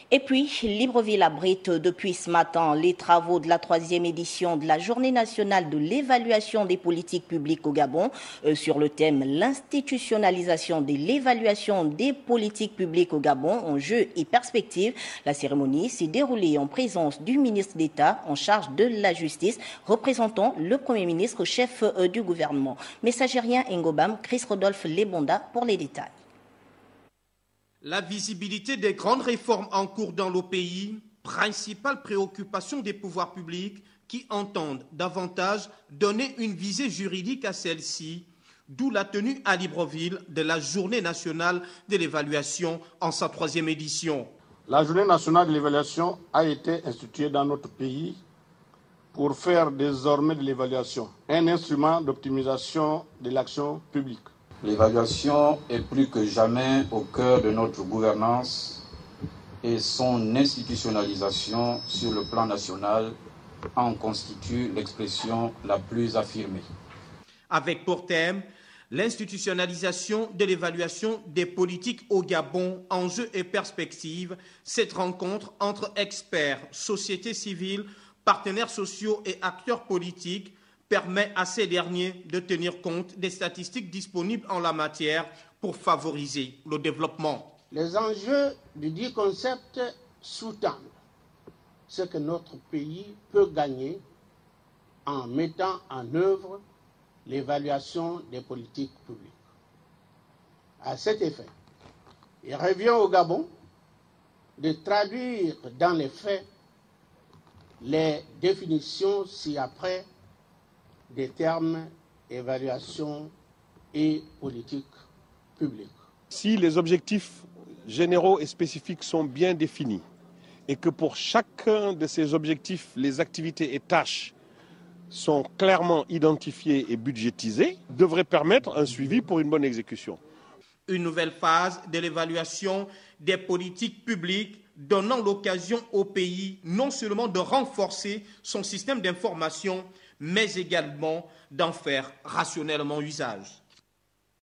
Et puis, Libreville abrite depuis ce matin les travaux de la 3e édition de la Journée nationale de l'évaluation des politiques publiques au Gabon sur le thème l'institutionnalisation de l'évaluation des politiques publiques au Gabon, enjeux et perspectives. La cérémonie s'est déroulée en présence du ministre d'État en charge de la justice, représentant le Premier ministre chef du gouvernement. Messagerien Ngobam, Chris Rodolphe Lebonda pour les détails. La visibilité des grandes réformes en cours dans le pays, principale préoccupation des pouvoirs publics qui entendent davantage donner une visée juridique à celle-ci, d'où la tenue à Libreville de la Journée nationale de l'évaluation en sa 3e édition. La Journée nationale de l'évaluation a été instituée dans notre pays pour faire désormais de l'évaluation un instrument d'optimisation de l'action publique. L'évaluation est plus que jamais au cœur de notre gouvernance et son institutionnalisation sur le plan national en constitue l'expression la plus affirmée. Avec pour thème l'institutionnalisation de l'évaluation des politiques au Gabon, enjeux et perspectives, cette rencontre entre experts, société civile, partenaires sociaux et acteurs politiques permet à ces derniers de tenir compte des statistiques disponibles en la matière pour favoriser le développement. Les enjeux du dit concept sous-tendent ce que notre pays peut gagner en mettant en œuvre l'évaluation des politiques publiques. À cet effet, il revient au Gabon de traduire dans les faits les définitions ci-après des termes évaluation et politique publique. Si les objectifs généraux et spécifiques sont bien définis et que pour chacun de ces objectifs, les activités et tâches sont clairement identifiées et budgétisées, devrait permettre un suivi pour une bonne exécution. Une nouvelle phase de l'évaluation des politiques publiques donnant l'occasion au pays non seulement de renforcer son système d'information, mais également d'en faire rationnellement usage.